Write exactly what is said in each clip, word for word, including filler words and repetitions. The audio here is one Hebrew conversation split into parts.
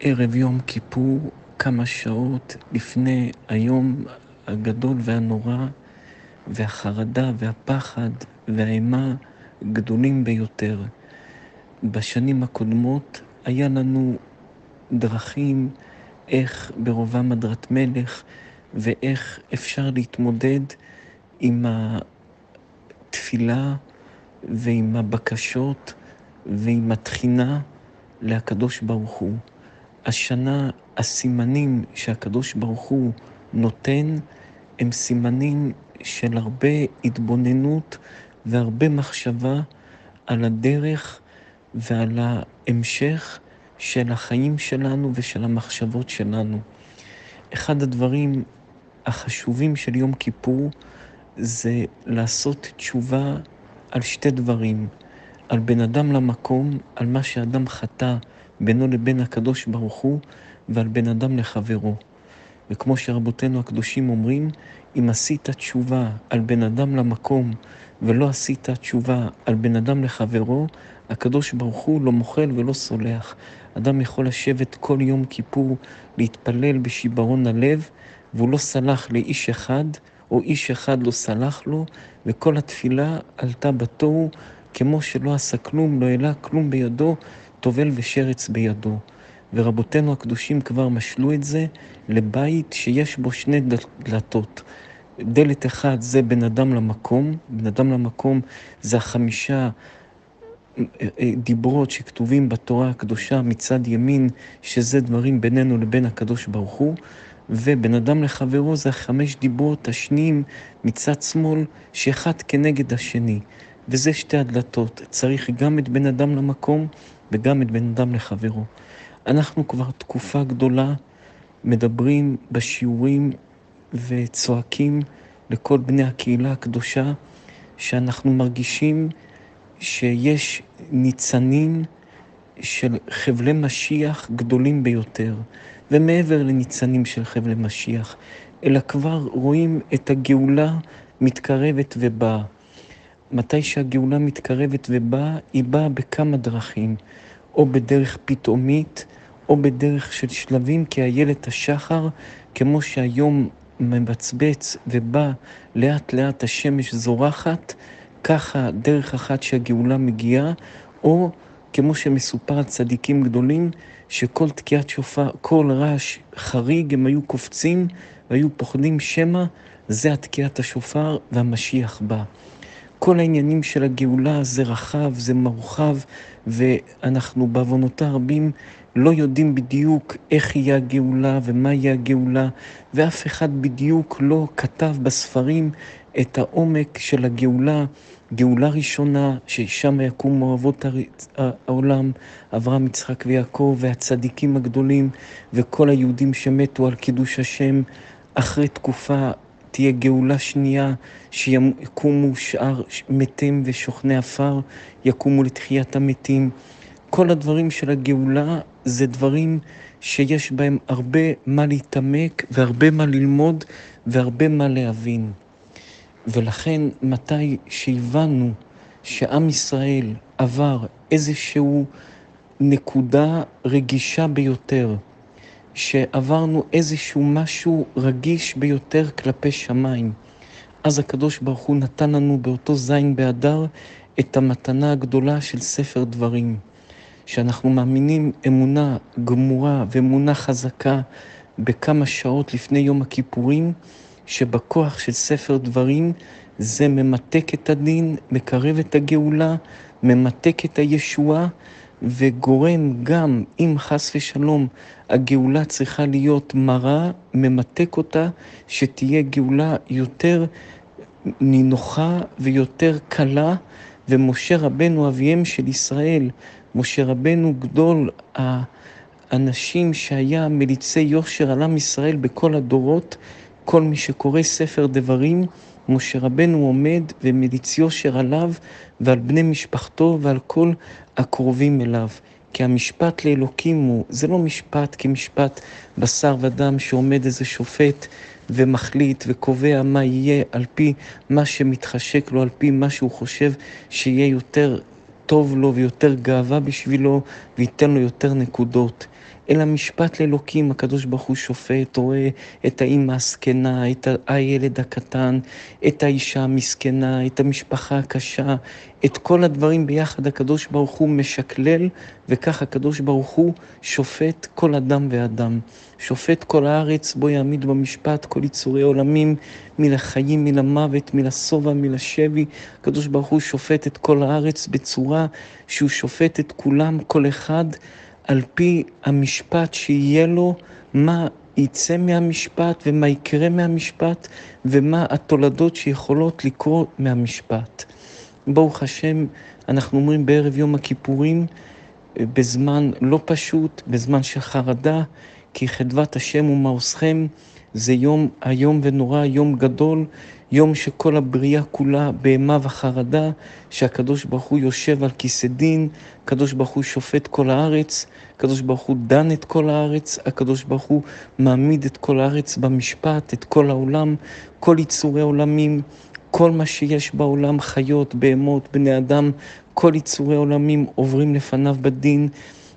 ערב יום כיפור, כמה שעות לפני היום הגדול והנורא, והחרדה והפחד והאימה גדולים ביותר. בשנים הקודמות היה לנו דרכים איך ברובם הדרת מלך ואיך אפשר להתמודד עם התפילה ועם הבקשות ועם התחינה לקדוש ברוך הוא. השנה הסימנים שהקדוש ברוך הוא נותן הם סימנים של הרבה התבוננות והרבה מחשבה על הדרך ועל ההמשך של החיים שלנו ושל המחשבות שלנו. אחד הדברים החשובים של יום כיפור זה לעשות תשובה על שתי דברים, על בן אדם למקום, על מה שאדם חטא בינו לבין הקדוש ברוך הוא, ועל בן אדם לחברו. וכמו שרבותינו הקדושים אומרים, אם עשית תשובה על בן אדם למקום ולא עשית תשובה על בן אדם לחברו, הקדוש ברוך הוא לא מוחל ולא סולח. אדם יכול לשבת כל יום כיפור להתפלל בשיברון הלב, והוא לא סלח לאיש אחד, או איש אחד לא סלח לו, וכל התפילה עלתה בתוהו, כמו שלא עשה כלום, לא העלה כלום בידו, טובל ושרץ בידו. ורבותינו הקדושים כבר משלו את זה לבית שיש בו שני דלתות. דלת אחד זה בן אדם למקום, בן אדם למקום זה החמישה דיברות שכתובים בתורה הקדושה מצד ימין, שזה דברים בינינו לבין הקדוש ברוך הוא, ובן אדם לחברו זה החמש דיברות השניים מצד שמאל, שאחד כנגד השני. וזה שתי הדלתות, צריך גם את בן אדם למקום וגם את בן אדם לחברו. אנחנו כבר תקופה גדולה מדברים בשיעורים וצועקים לכל בני הקהילה הקדושה, שאנחנו מרגישים שיש ניצנים של חבלי משיח גדולים ביותר, ומעבר לניצנים של חבלי משיח, אלא כבר רואים את הגאולה מתקרבת ובאה. מתי שהגאולה מתקרבת ובאה, היא באה בכמה דרכים, או בדרך פתאומית, או בדרך של שלבים כאיילת השחר, כמו שהיום מבצבץ ובא לאט לאט השמש זורחת, ככה דרך אחת שהגאולה מגיעה, או כמו שמסופר על צדיקים גדולים, שכל תקיעת שופר, כל רעש חריג הם היו קופצים והיו פוחדים שמא, זה התקיעת השופר והמשיח בא. כל העניינים של הגאולה זה רחב, זה מרוחב, ואנחנו בעוונותינו הרבים לא יודעים בדיוק איך יהיה הגאולה ומה יהיה הגאולה, ואף אחד בדיוק לא כתב בספרים את העומק של הגאולה. גאולה ראשונה, ששם יקומו אבות העולם, אברהם, יצחק ויעקב, והצדיקים הגדולים, וכל היהודים שמתו על קידוש השם. אחרי תקופה תהיה גאולה שנייה, שיקומו שאר מתים ושוכני עפר, יקומו לתחיית המתים. כל הדברים של הגאולה זה דברים שיש בהם הרבה מה להתעמק והרבה מה ללמוד והרבה מה להבין. ולכן מתי שהבנו שעם ישראל עבר איזשהו נקודה רגישה ביותר, שעברנו איזשהו משהו רגיש ביותר כלפי שמיים, אז הקדוש ברוך הוא נתן לנו באותו זין באדר את המתנה הגדולה של ספר דברים, שאנחנו מאמינים אמונה גמורה ואמונה חזקה בכמה שעות לפני יום הכיפורים, שבכוח של ספר דברים זה ממתק את הדין, מקרב את הגאולה, ממתק את הישועה, וגורם גם אם חס ושלום הגאולה צריכה להיות מרה, ממתק אותה שתהיה גאולה יותר נינוחה ויותר קלה. ומשה רבנו אביהם של ישראל, משה רבנו גדול האנשים שהיה מליצי יושר על עם ישראל בכל הדורות, כל מי שקורא ספר דברים, משה רבנו עומד ומליץ יושר עליו ועל בני משפחתו ועל כל הקרובים אליו. כי המשפט לאלוקים הוא, זה לא משפט כמשפט בשר ודם שעומד איזה שופט ומחליט וקובע מה יהיה על פי מה שמתחשק לו, על פי מה שהוא חושב שיהיה יותר טוב לו ויותר גאווה בשבילו וייתן לו יותר נקודות. אלא משפט לאלוקים. הקדוש ברוך הוא שופט, רואה את האמא הזקנה, את הילד הקטן, את האישה המסכנה, את המשפחה הקשה, את כל הדברים ביחד הקדוש ברוך הוא משקלל, וכך הקדוש ברוך הוא שופט כל אדם ואדם. שופט כל הארץ, בו יעמיד במשפט כל יצורי עולמים, מלחיים, מלמוות, מלשובע, מלשבי. הקדוש ברוך הוא שופט את כל הארץ בצורה שהוא שופט את כולם, כל אחד על פי המשפט שיהיה לו, מה יצא מהמשפט ומה יקרה מהמשפט ומה התולדות שיכולות לקרות מהמשפט. ברוך השם, אנחנו אומרים בערב יום הכיפורים, בזמן לא פשוט, בזמן של חרדה, כי חדבת השם ומעוזכם, זה יום היום ונורא, יום גדול, יום שכל הבריאה כולה באימה וחרדה, שהקדוש ברוך הוא יושב על כיסא דין, הקדוש ברוך הוא שופט כל הארץ, הקדוש ברוך הוא דן את כל הארץ, הקדוש ברוך הוא מעמיד את כל הארץ במשפט, את כל העולם, כל יצורי עולמים, כל מה שיש בעולם, חיות, בהמות, בני אדם, כל יצורי עולמים עוברים לפניו בדין,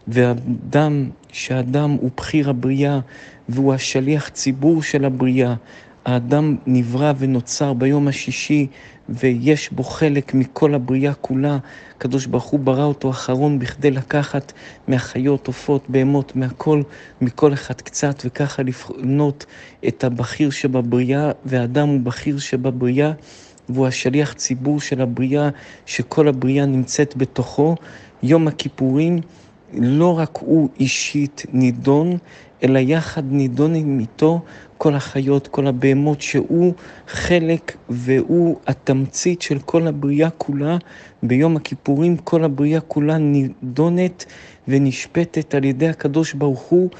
והאדם, שהאדם הוא בחיר הבריאה, והוא השליח ציבור של הבריאה. האדם נברא ונוצר ביום השישי, ויש בו חלק מכל הבריאה כולה. הקדוש ברוך הוא ברא אותו אחרון בכדי לקחת מהחיות, עופות, בהמות, מהכל, מכל אחד קצת, וככה לפנות את הבחיר שבבריאה, והאדם הוא בחיר שבבריאה, והוא השליח ציבור של הבריאה, שכל הבריאה נמצאת בתוכו. יום הכיפורים לא רק הוא אישית נידון, אלא יחד נידונים איתו כל החיות, כל הבהמות, שהוא חלק והוא התמצית של כל הבריאה כולה. ביום הכיפורים כל הבריאה כולה נידונת ונשפטת על ידי הקדוש ברוך הוא,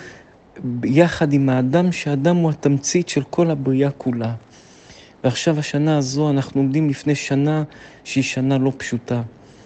יחד עם האדם, שהאדם הוא התמצית של כל הבריאה כולה. ועכשיו השנה הזו, אנחנו עומדים לפני שנה שהיא שנה לא פשוטה.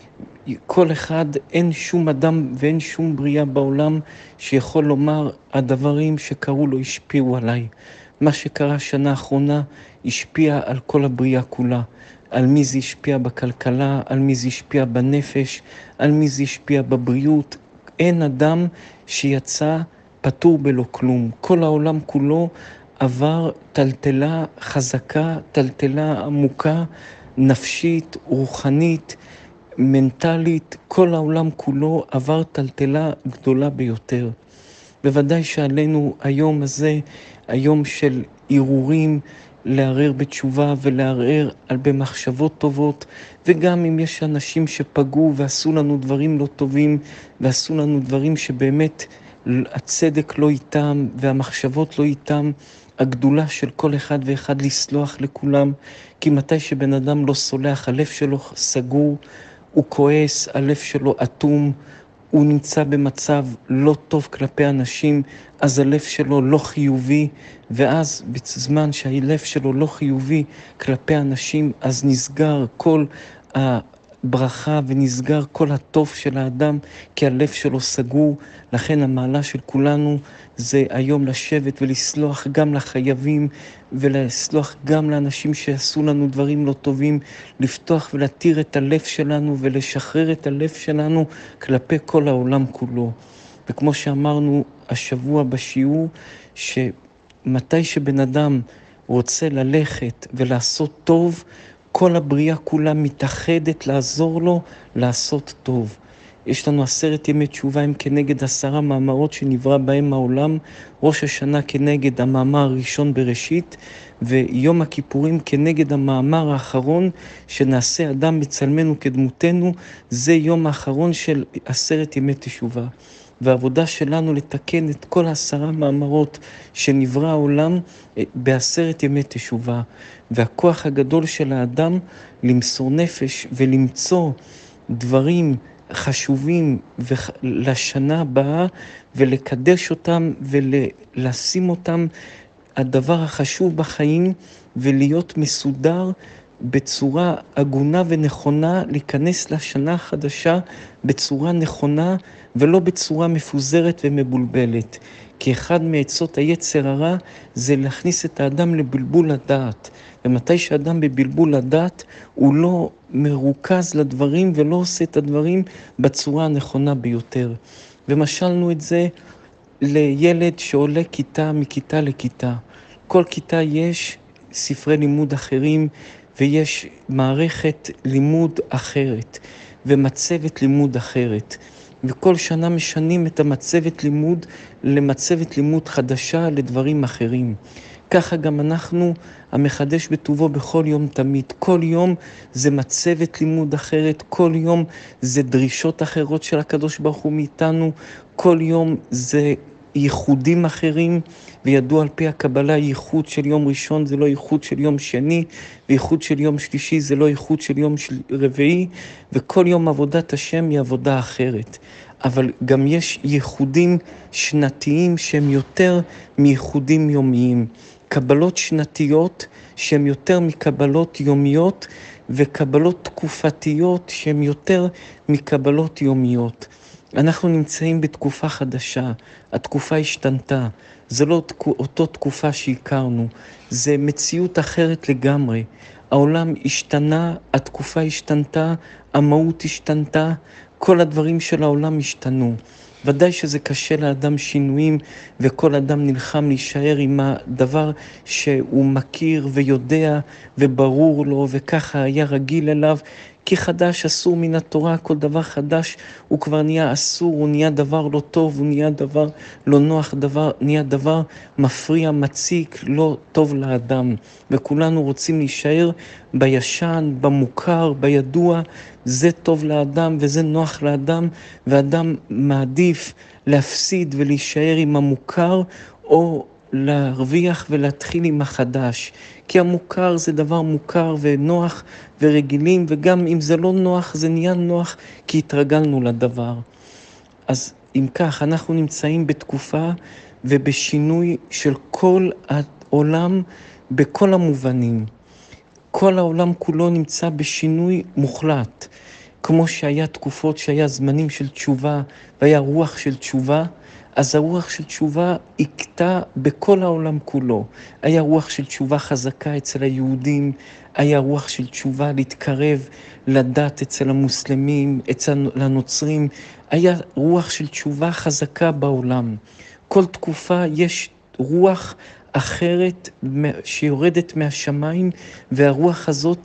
כל אחד, אין שום אדם ואין שום בריאה בעולם שיכול לומר, הדברים שקרו לו השפיעו עליי. מה שקרה שנה האחרונה השפיע על כל הבריאה כולה. על מי זה השפיע בכלכלה, על מי זה השפיע בנפש, על מי זה השפיע בבריאות. אין אדם שיצא פטור בלא כלום. כל העולם כולו עבר טלטלה חזקה, טלטלה עמוקה, נפשית, רוחנית, מנטלית. כל העולם כולו עבר טלטלה גדולה ביותר. בוודאי שעלינו היום הזה, היום של ערעורים, לערער בתשובה ולערער על במחשבות טובות, וגם אם יש אנשים שפגעו ועשו לנו דברים לא טובים, ועשו לנו דברים שבאמת הצדק לא איתם והמחשבות לא איתם, הגדולה של כל אחד ואחד לסלוח לכולם, כי מתי שבן אדם לא סולח, הלב שלו סגור, הוא כועס, הלב שלו אטום, הוא נמצא במצב לא טוב כלפי אנשים, אז הלב שלו לא חיובי, ואז בזמן שהלב שלו לא חיובי כלפי אנשים, אז נסגר כל הברכה ונסגר כל הטוב של האדם, כי הלב שלו סגור. לכן המעלה של כולנו זה היום לשבת ולסלוח גם לחייבים, ולסלוח גם לאנשים שעשו לנו דברים לא טובים, לפתוח ולהתיר את הלב שלנו ולשחרר את הלב שלנו כלפי כל העולם כולו. וכמו שאמרנו השבוע בשיעור, שמתי שבן אדם רוצה ללכת ולעשות טוב, כל הבריאה כולה מתאחדת לעזור לו לעשות טוב. יש לנו עשרת ימי תשובה הם כנגד עשרה מאמרות שנברא בהם העולם, ראש השנה כנגד המאמר הראשון בראשית, ויום הכיפורים כנגד המאמר האחרון שנעשה אדם בצלמנו כדמותנו. זה יום האחרון של עשרת ימי תשובה. והעבודה שלנו לתקן את כל העשרה מאמרות שנברא העולם בעשרת ימי תשובה. והכוח הגדול של האדם למסור נפש ולמצוא דברים חשובים לשנה הבאה ולקדש אותם ולשים אותם הדבר החשוב בחיים, ולהיות מסודר בצורה הגונה ונכונה, להיכנס לשנה החדשה בצורה נכונה ולא בצורה מפוזרת ומבולבלת. כי אחד מעצות היצר הרע זה להכניס את האדם לבלבול הדעת. ומתי שאדם בבלבול הדעת הוא לא מרוכז לדברים ולא עושה את הדברים בצורה הנכונה ביותר. ומשלנו את זה לילד שעולה כיתה מכיתה לכיתה. כל כיתה יש ספרי לימוד אחרים ויש מערכת לימוד אחרת ומצבת לימוד אחרת. וכל שנה משנים את המצבת לימוד למצבת לימוד חדשה לדברים אחרים. ככה גם אנחנו, המחדש בטובו בכל יום תמיד. כל יום זה מצבת לימוד אחרת, כל יום זה דרישות אחרות של הקדוש ברוך הוא מאיתנו, כל יום זה ייחודים אחרים, וידוע על פי הקבלה, ייחוד של יום ראשון זה לא ייחוד של יום שני, וייחוד של יום שלישי זה לא ייחוד של יום רביעי, וכל יום עבודת השם היא עבודה אחרת. אבל גם יש ייחודים שנתיים שהם יותר מייחודים יומיים. קבלות שנתיות שהן יותר מקבלות יומיות, וקבלות תקופתיות שהן יותר מקבלות יומיות. אנחנו נמצאים בתקופה חדשה, התקופה השתנתה, זה לא אותו תקופה שהכרנו, זה מציאות אחרת לגמרי. העולם השתנה, התקופה השתנתה, המהות השתנתה, כל הדברים של העולם השתנו. ודאי שזה קשה לאדם שינויים, וכל אדם נלחם להישאר עם הדבר שהוא מכיר ויודע וברור לו, וככה היה רגיל אליו. כי חדש אסור מן התורה, כל דבר חדש הוא כבר נהיה אסור, הוא נהיה דבר לא טוב, הוא נהיה דבר לא נוח, דבר, נהיה דבר מפריע, מציק, לא טוב לאדם. וכולנו רוצים להישאר בישן, במוכר, בידוע, זה טוב לאדם וזה נוח לאדם, ואדם מעדיף להפסיד ולהישאר עם המוכר, או להרוויח ולהתחיל עם החדש. כי המוכר זה דבר מוכר ונוח ורגילים, וגם אם זה לא נוח, זה נהיה נוח כי התרגלנו לדבר. אז אם כך, אנחנו נמצאים בתקופה ובשינוי של כל העולם בכל המובנים. כל העולם כולו נמצא בשינוי מוחלט. כמו שהיה תקופות שהיה זמנים של תשובה והיה רוח של תשובה, אז הרוח של תשובה הכתה בכל העולם כולו. היה רוח של תשובה חזקה אצל היהודים, היה רוח של תשובה להתקרב לדת אצל המוסלמים, אצל הנוצרים, היה רוח של תשובה חזקה בעולם. כל תקופה יש רוח אחרת שיורדת מהשמיים, והרוח הזאת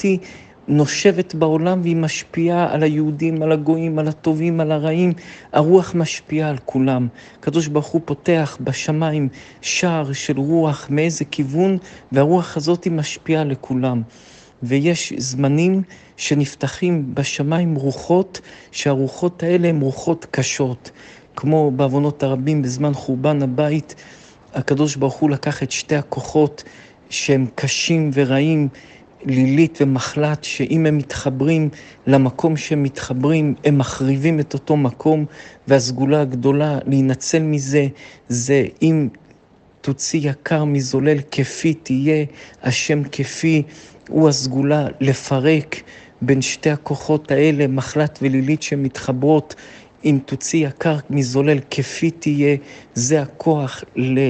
נושבת בעולם והיא משפיעה על היהודים, על הגויים, על הטובים, על הרעים. הרוח משפיעה על כולם. הקדוש ברוך הוא פותח בשמיים שער של רוח מאיזה כיוון, והרוח הזאת משפיעה לכולם. ויש זמנים שנפתחים בשמיים רוחות, שהרוחות האלה הן רוחות קשות. כמו בעוונות הרבים בזמן חורבן הבית, הקדוש ברוך הוא לקח את שתי הכוחות שהם קשים ורעים, לילית ומחלת, שאם הם מתחברים למקום שהם מתחברים, הם מחריבים את אותו מקום, והסגולה הגדולה להינצל מזה, זה אם תוציא יקר מזולל כפי תהיה, השם כפי הוא הסגולה לפרק בין שתי הכוחות האלה, מחלת ולילית שמתחברות. אם תוציא יקר מזולל כפי תהיה, זה הכוח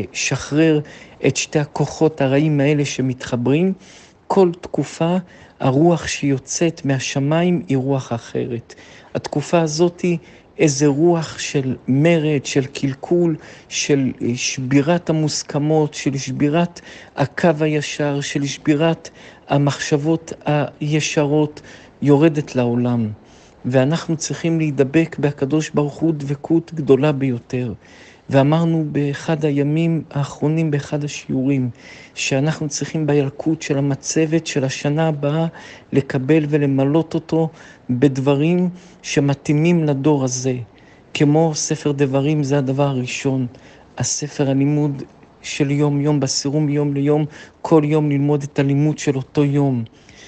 לשחרר את שתי הכוחות הרעים האלה שמתחברים. כל תקופה הרוח שיוצאת מהשמיים היא רוח אחרת. התקופה הזאת היא איזה רוח של מרד, של קלקול, של שבירת המוסכמות, של שבירת הקו הישר, של שבירת המחשבות הישרות, יורדת לעולם. ואנחנו צריכים להידבק בהקדוש ברוך הוא דבקות גדולה ביותר. ואמרנו באחד הימים האחרונים, באחד השיעורים, שאנחנו צריכים בילקוט של המצבת של השנה הבאה לקבל ולמלות אותו בדברים שמתאימים לדור הזה. כמו ספר דברים, זה הדבר הראשון. הספר הלימוד של יום יום, בסירום מיום ליום, כל יום ללמוד את הלימוד של אותו יום.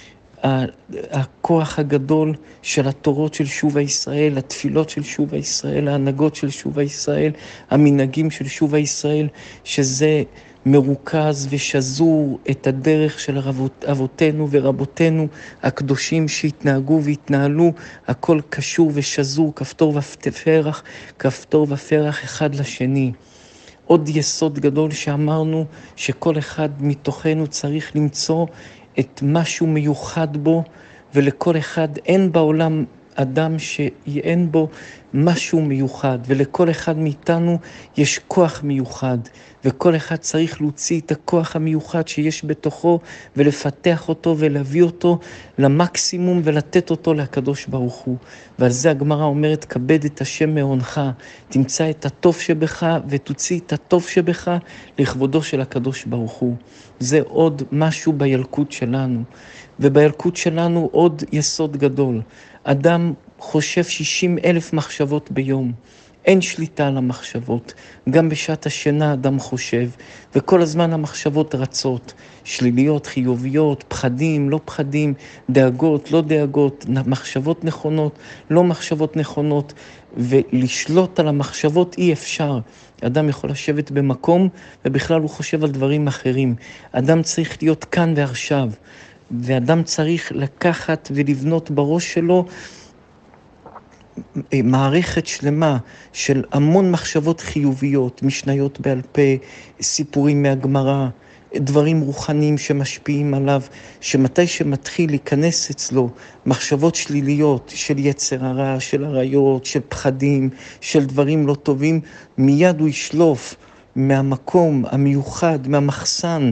הכוח הגדול של התורות של שובה ישראל, התפילות של שובה ישראל, ההנהגות של שובה ישראל, המנהגים של שובה ישראל, שזה מרוכז ושזור את הדרך של אבותינו ורבותינו הקדושים שהתנהגו והתנהלו, הכל קשור ושזור, כפתור ופרח, כפתור ופרח אחד לשני. עוד יסוד גדול שאמרנו שכל אחד מתוכנו צריך למצוא את משהו מיוחד בו, ולכל אחד אין בעולם אדם שאין בו משהו מיוחד, ולכל אחד מאיתנו יש כוח מיוחד, וכל אחד צריך להוציא את הכוח המיוחד שיש בתוכו, ולפתח אותו ולהביא אותו למקסימום, ולתת אותו לקדוש ברוך הוא. ועל זה הגמרא אומרת, כבד את השם מעונך, תמצא את הטוב שבך, ותוציא את הטוב שבך לכבודו של הקדוש ברוך הוא. זה עוד משהו בילקוט שלנו, ובילקוט שלנו עוד יסוד גדול. אדם חושב שישים אלף מחשבות ביום, אין שליטה על המחשבות. גם בשעת השינה אדם חושב, וכל הזמן המחשבות רצות, שליליות, חיוביות, פחדים, לא פחדים, דאגות, לא דאגות, מחשבות נכונות, לא מחשבות נכונות, ולשלוט על המחשבות אי אפשר. אדם יכול לשבת במקום, ובכלל הוא חושב על דברים אחרים. אדם צריך להיות כאן ועכשיו, ואדם צריך לקחת ולבנות בראש שלו מערכת שלמה של המון מחשבות חיוביות, משניות בעל פה, סיפורים מהגמרא, דברים רוחניים שמשפיעים עליו, שמתי שמתחיל להיכנס אצלו מחשבות שליליות של יצר הרע, של עריות, של פחדים, של דברים לא טובים, מיד הוא ישלוף מהמקום המיוחד, מהמחסן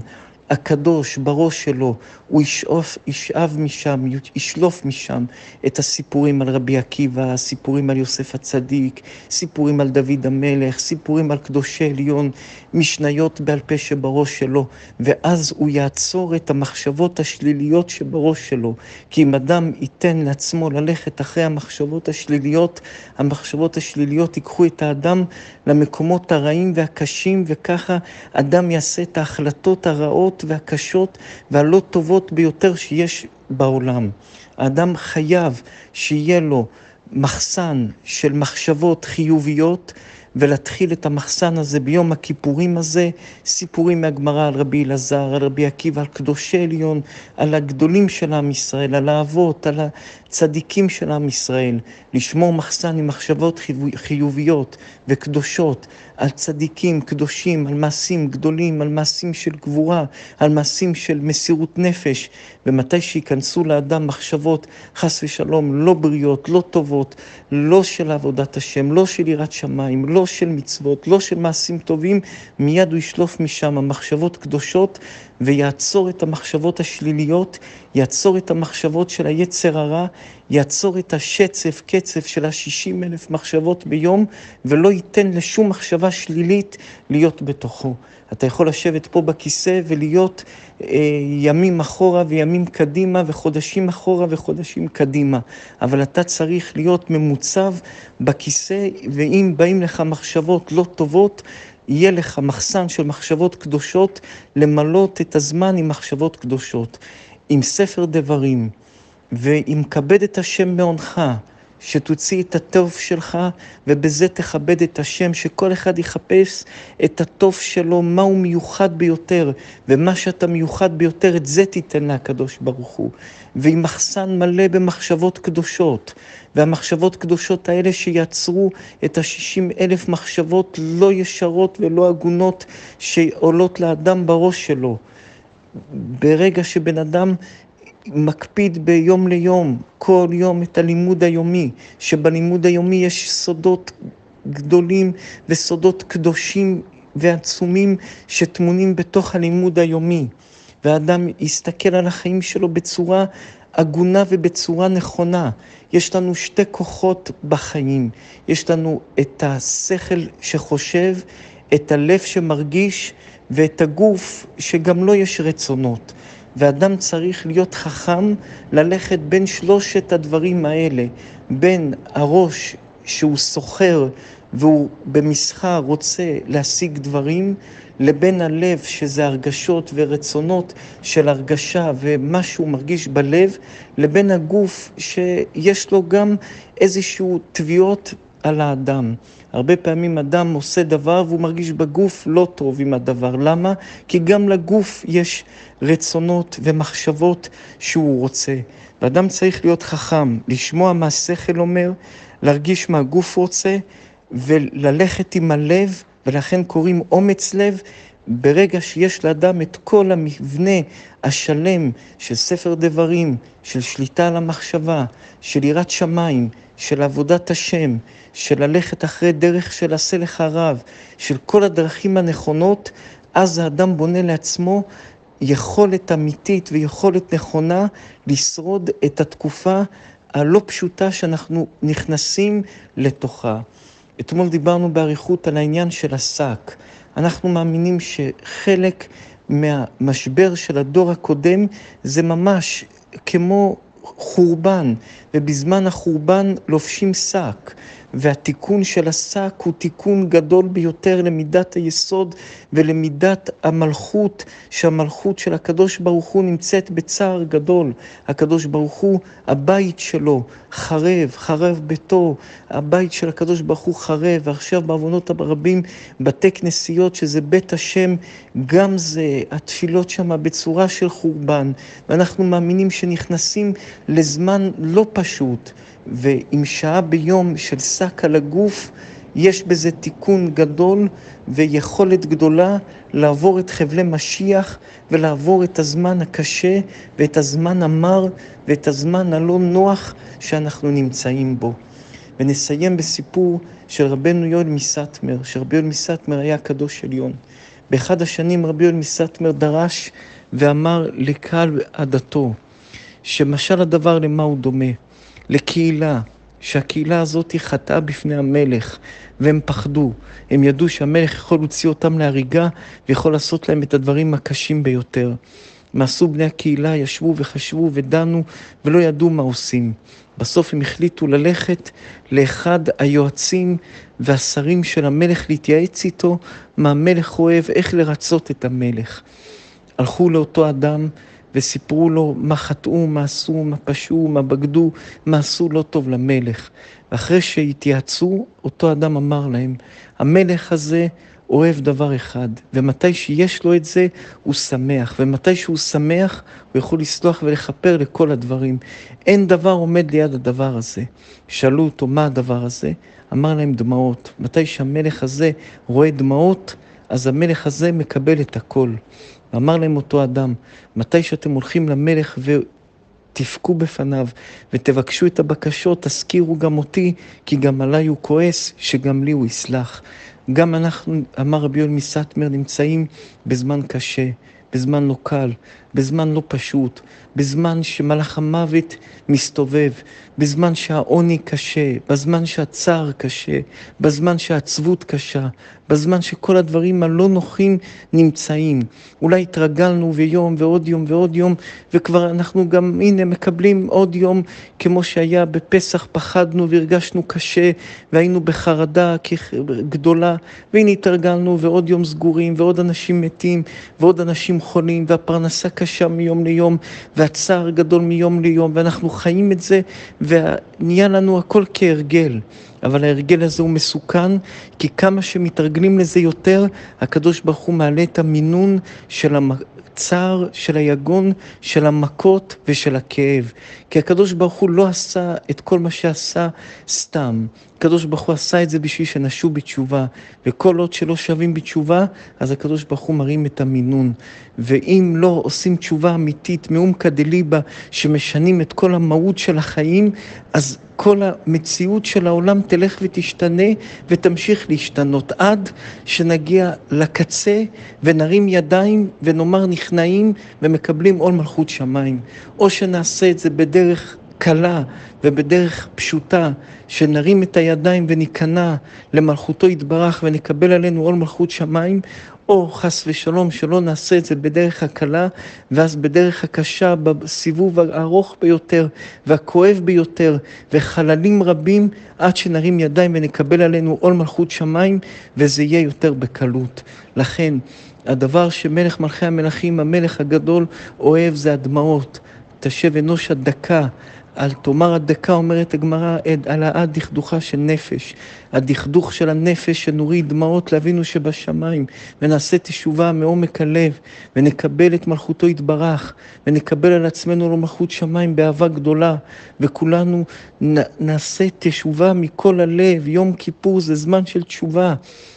הקדוש בראש שלו, הוא ישאוף, ישאב משם, ישלוף משם את הסיפורים על רבי עקיבא, סיפורים על יוסף הצדיק, סיפורים על דוד המלך, סיפורים על קדושי עליון, משניות בעל פה שבראש שלו, ואז הוא יעצור את המחשבות השליליות שבראש שלו. כי אם אדם ייתן לעצמו ללכת אחרי המחשבות השליליות, המחשבות השליליות ייקחו את האדם למקומות הרעים והקשים, וככה אדם יעשה את ההחלטות הרעות והקשות והלא טובות ביותר שיש בעולם. האדם חייב שיהיה לו מחסן של מחשבות חיוביות, ולהתחיל את המחסן הזה ביום הכיפורים הזה, סיפורים מהגמרא על רבי אלעזר, על רבי עקיבא, על קדושי עליון, על הגדולים של עם ישראל, על האבות, על הצדיקים של עם ישראל, לשמור מחסן עם מחשבות חיוביות וקדושות, על צדיקים קדושים, על מעשים גדולים, על מעשים של גבורה, על מעשים של מסירות נפש, ומתי שיכנסו לאדם מחשבות חס ושלום לא בריאות, לא טובות, לא של עבודת השם, לא של יראת שמיים, לא של מצוות, לא של מעשים טובים, מיד הוא ישלוף משם המחשבות קדושות, ויעצור את המחשבות השליליות, יעצור את המחשבות של היצר הרע, יעצור את השצף, קצף של השישים אלף מחשבות ביום, ולא ייתן לשום מחשבה שלילית להיות בתוכו. אתה יכול לשבת פה בכיסא ולהיות אה, ימים אחורה וימים קדימה, וחודשים אחורה וחודשים קדימה. אבל אתה צריך להיות ממוצב בכיסא, ואם באים לך מחשבות לא טובות, יהיה לך מחסן של מחשבות קדושות, למלות את הזמן עם מחשבות קדושות. עם ספר דברים, ועם כבד את השם מעונך, שתוציא את הטוב שלך, ובזה תכבד את השם, שכל אחד יחפש את הטוב שלו, מהו מיוחד ביותר, ומה שאתה מיוחד ביותר, את זה תיתן לקדוש ברוך הוא. ועם מחסן מלא במחשבות קדושות, והמחשבות קדושות האלה שיצרו את השישים אלף מחשבות לא ישרות ולא הגונות, שעולות לאדם בראש שלו. ברגע שבן אדם מקפיד ביום ליום, כל יום את הלימוד היומי, שבלימוד היומי יש סודות גדולים וסודות קדושים ועצומים שתמונים בתוך הלימוד היומי, והאדם יסתכל על החיים שלו בצורה הגונה ובצורה נכונה. יש לנו שתי כוחות בחיים, יש לנו את השכל שחושב, את הלב שמרגיש, ואת הגוף שגם לא יש רצונות. ואדם צריך להיות חכם, ללכת בין שלושת הדברים האלה, בין הראש שהוא סוחר והוא במסחר רוצה להשיג דברים, לבין הלב שזה הרגשות ורצונות של הרגשה ומה שהוא מרגיש בלב, לבין הגוף שיש לו גם איזשהו תביעות על האדם. הרבה פעמים אדם עושה דבר והוא מרגיש בגוף לא טוב עם הדבר. למה? כי גם לגוף יש רצונות ומחשבות שהוא רוצה. ואדם צריך להיות חכם, לשמוע מה השכל אומר, להרגיש מה הגוף רוצה, וללכת עם הלב, ולכן קוראים אומץ לב, ברגע שיש לאדם את כל המבנה השלם של ספר דברים, של שליטה על המחשבה, של יראת שמיים, של עבודת השם, של ללכת אחרי דרך של עשה לך רב, של כל הדרכים הנכונות, אז האדם בונה לעצמו יכולת אמיתית ויכולת נכונה לשרוד את התקופה הלא פשוטה שאנחנו נכנסים לתוכה. אתמול דיברנו באריכות על העניין של השק. אנחנו מאמינים שחלק מהמשבר של הדור הקודם זה ממש כמו חורבן, ובזמן החורבן לובשים שק, והתיקון של השק הוא תיקון גדול ביותר למידת היסוד ולמידת המלכות, שהמלכות של הקדוש ברוך הוא נמצאת בצער גדול. הקדוש ברוך הוא, הבית שלו חרב, חרב ביתו, הבית של הקדוש ברוך הוא חרב, ועכשיו בעוונות הרבים בתי כנסיות שזה בית השם, גם זה התפילות שם בצורה של חורבן, ואנחנו מאמינים שנכנסים לזמן לא פשוט, ועם שעה ביום של שק על הגוף, יש בזה תיקון גדול ויכולת גדולה לעבור את חבלי משיח ולעבור את הזמן הקשה ואת הזמן המר ואת הזמן הלא נוח שאנחנו נמצאים בו. ונסיים בסיפור של רבנו יואל מסטמר, שרבי יואל מסטמר היה קדוש עליון. באחד השנים רבי יואל מסטמר דרש ואמר לקהל עדתו, שמשל הדבר למה הוא דומה? לקהילה, שהקהילה הזאת היא חטאה בפני המלך, והם פחדו. הם ידעו שהמלך יכול להוציא אותם להריגה, ויכול לעשות להם את הדברים הקשים ביותר. מעשו בני הקהילה, ישבו וחשבו ודנו, ולא ידעו מה עושים. בסוף הם החליטו ללכת לאחד היועצים והשרים של המלך להתייעץ איתו, מה המלך אוהב, איך לרצות את המלך. הלכו לאותו אדם, וסיפרו לו מה חטאו, מה עשו, מה פשעו, מה בגדו, מה עשו לא טוב למלך. ואחרי שהתייעצו, אותו אדם אמר להם, המלך הזה אוהב דבר אחד, ומתי שיש לו את זה, הוא שמח, ומתי שהוא שמח, הוא יכול לסלוח ולכפר לכל הדברים. אין דבר עומד ליד הדבר הזה. שאלו אותו מה הדבר הזה, אמר להם דמעות. מתי שהמלך הזה רואה דמעות, אז המלך הזה מקבל את הכל. אמר להם אותו אדם, מתי שאתם הולכים למלך ותפקו בפניו ותבקשו את הבקשות, תזכירו גם אותי, כי גם עליי הוא כועס, שגם לי הוא יסלח. גם אנחנו, אמר רבי יואל מסטמר, נמצאים בזמן קשה, בזמן לא קל, בזמן לא פשוט, בזמן שמלאך המוות מסתובב, בזמן שהעוני קשה, בזמן שהצער קשה, בזמן שהעצבות קשה, בזמן שכל הדברים הלא נוחים נמצאים. אולי התרגלנו ויום ועוד יום ועוד יום, וכבר אנחנו גם הנה מקבלים עוד יום, כמו שהיה בפסח, פחדנו והרגשנו קשה, והיינו בחרדה גדולה, והנה התרגלנו ועוד יום סגורים, ועוד אנשים מתים, ועוד אנשים חולים, והפרנסה קשה מיום ליום, והצער גדול מיום ליום, ואנחנו חיים את זה, ונהיה לנו הכל כהרגל. אבל ההרגל הזה הוא מסוכן, כי כמה שמתרגלים לזה יותר, הקדוש ברוך הוא מעלה את המינון של הצער, של היגון, של המכות ושל הכאב. כי הקדוש ברוך הוא לא עשה את כל מה שעשה סתם. הקדוש ברוך הוא עשה את זה בשביל שנשו בתשובה, וכל עוד שלא שווים בתשובה, אז הקדוש ברוך הוא מרים את המינון. ואם לא עושים תשובה אמיתית, מעומקא דליבא, שמשנים את כל המהות של החיים, אז כל המציאות של העולם תלך ותשתנה ותמשיך להשתנות עד שנגיע לקצה ונרים ידיים ונאמר נכנעים ומקבלים עול מלכות שמיים. או שנעשה את זה בדרך קלה ובדרך פשוטה, שנרים את הידיים וניכנע למלכותו יתברך ונקבל עלינו עול מלכות שמיים, או חס ושלום שלא נעשה את זה בדרך הקלה, ואז בדרך הקשה, בסיבוב הארוך ביותר והכואב ביותר, וחללים רבים, עד שנרים ידיים ונקבל עלינו עול מלכות שמיים, וזה יהיה יותר בקלות. לכן, הדבר שמלך מלכי המלכים, המלך הגדול, אוהב זה הדמעות. תשב אנוש הדקה, על תאמר הדקה, אומרת הגמרא, על העד דכדוכה של נפש. הדכדוך של הנפש, שנוריד דמעות לאבינו שבשמיים, ונעשה תשובה מעומק הלב, ונקבל את מלכותו יתברך, ונקבל על עצמנו לו מלכות שמיים באהבה גדולה, וכולנו נ, נעשה תשובה מכל הלב. יום כיפור זה זמן של תשובה.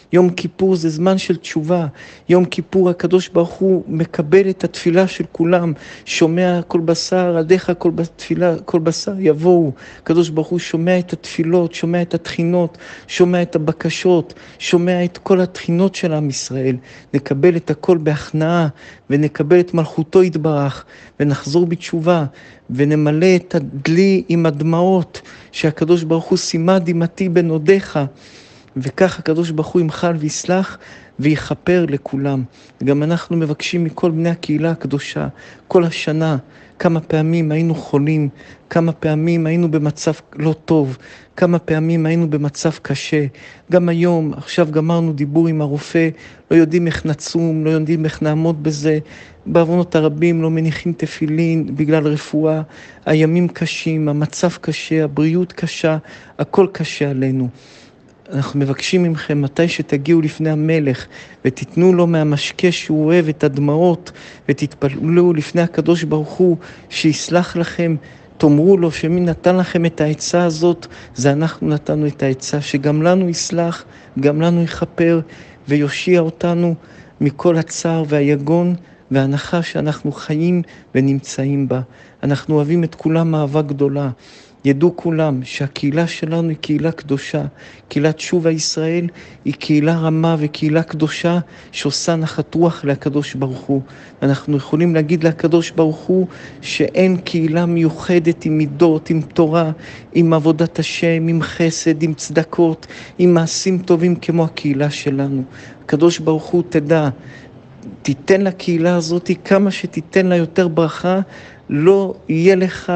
יום כיפור זה זמן של תשובה. יום כיפור הקדוש ברוך הוא מקבל את התפילה של כולם, שומע כל בשר, עדיך כל בתפילה, כל בשר יבואו. הקדוש ברוך הוא שומע את התפילות, שומע את התחינות, שומע את הבקשות, שומע את כל התחינות של עם ישראל. נקבל את הכל בהכנעה, ונקבל את מלכותו יתברך, ונחזור בתשובה, ונמלא את הדלי עם הדמעות, שהקדוש ברוך הוא שימה דמעתי בנודיך, וכך הקדוש ברוך הוא ימחל ויסלח ויכפר לכולם. גם אנחנו מבקשים מכל בני הקהילה הקדושה, כל השנה, כמה פעמים היינו חולים, כמה פעמים היינו במצב לא טוב, כמה פעמים היינו במצב קשה. גם היום, עכשיו גמרנו דיבור עם הרופא, לא יודעים איך נצום, לא יודעים איך נעמוד בזה. בעוונות הרבים לא מניחים תפילין בגלל רפואה. הימים קשים, המצב קשה, הבריאות קשה, הכל קשה עלינו. אנחנו מבקשים ממכם מתי שתגיעו לפני המלך ותיתנו לו מהמשקה שהוא אוהב את הדמעות ותתפללו לפני הקדוש ברוך הוא שיסלח לכם, תאמרו לו שמי נתן לכם את העצה הזאת, זה אנחנו נתנו את העצה, שגם לנו יסלח, גם לנו יכפר ויושיע אותנו מכל הצער והיגון וההנחה שאנחנו חיים ונמצאים בה. אנחנו אוהבים את כולם אהבה גדולה. ידעו כולם שהקהילה שלנו היא קהילה קדושה, קהילת שובה ישראל היא קהילה רמה וקהילה קדושה שעושה נחת רוח לקדוש ברוך הוא. אנחנו יכולים להגיד לקדוש ברוך הוא שאין קהילה מיוחדת עם מידות, עם תורה, עם עבודת השם, עם חסד, עם צדקות, עם מעשים טובים כמו הקהילה שלנו. הקדוש ברוך הוא תדע, תיתן לקהילה הזאת כמה שתיתן לה יותר ברכה, לא יהיה לך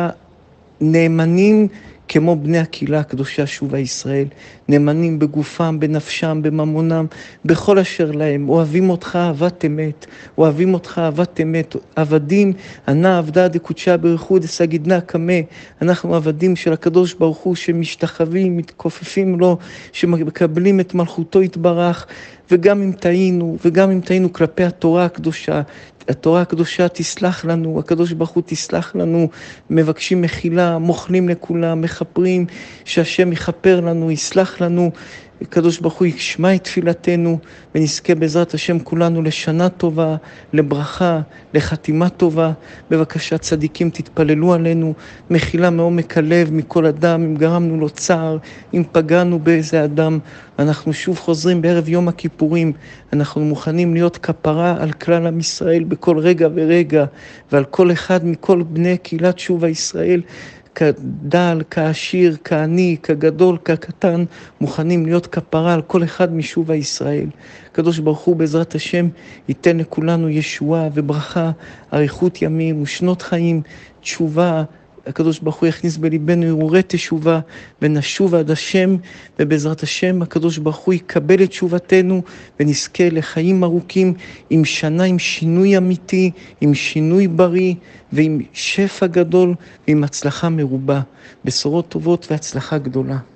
נאמנים כמו בני הקהילה הקדושה שובה ישראל, נאמנים בגופם, בנפשם, בממונם, בכל אשר להם, אוהבים אותך אהבת אמת, אוהבים אותך אהבת אמת, עבדים, ענה עבדה דקודשה ברכו דסגידנה קמה, אנחנו עבדים של הקדוש ברוך הוא שמשתחווים, מתכופפים לו, שמקבלים את מלכותו יתברך, וגם אם טעינו, וגם אם טעינו כלפי התורה הקדושה, התורה הקדושה תסלח לנו, הקדוש ברוך הוא תסלח לנו, מבקשים מחילה, מוכלים לכולם, מחפרים, שהשם יכפר לנו, יסלח לנו, הקדוש ברוך הוא ישמע את תפילתנו, ונזכה בעזרת השם כולנו לשנה טובה, לברכה, לחתימה טובה. בבקשה צדיקים תתפללו עלינו, מחילה מעומק הלב מכל אדם, אם גרמנו לו צער, אם פגענו באיזה אדם. אנחנו שוב חוזרים בערב יום הכיפורים, אנחנו מוכנים להיות כפרה על כלל עם ישראל בכל רגע ורגע, ועל כל אחד מכל בני קהילת שובה ישראל, כדל, כעשיר, כעני, כגדול, כקטן, מוכנים להיות כפרה על כל אחד משובה ישראל. הקדוש ברוך הוא בעזרת השם ייתן לכולנו ישועה וברכה, אריכות ימים ושנות חיים, תשובה. הקדוש ברוך הוא יכניס בליבנו הרהורי תשובה ונשוב עד השם, ובעזרת השם הקדוש ברוך הוא יקבל את תשובתנו ונזכה לחיים ארוכים עם שנה, עם שינוי אמיתי, עם שינוי בריא ועם שפע גדול ועם הצלחה מרובה. בשורות טובות והצלחה גדולה.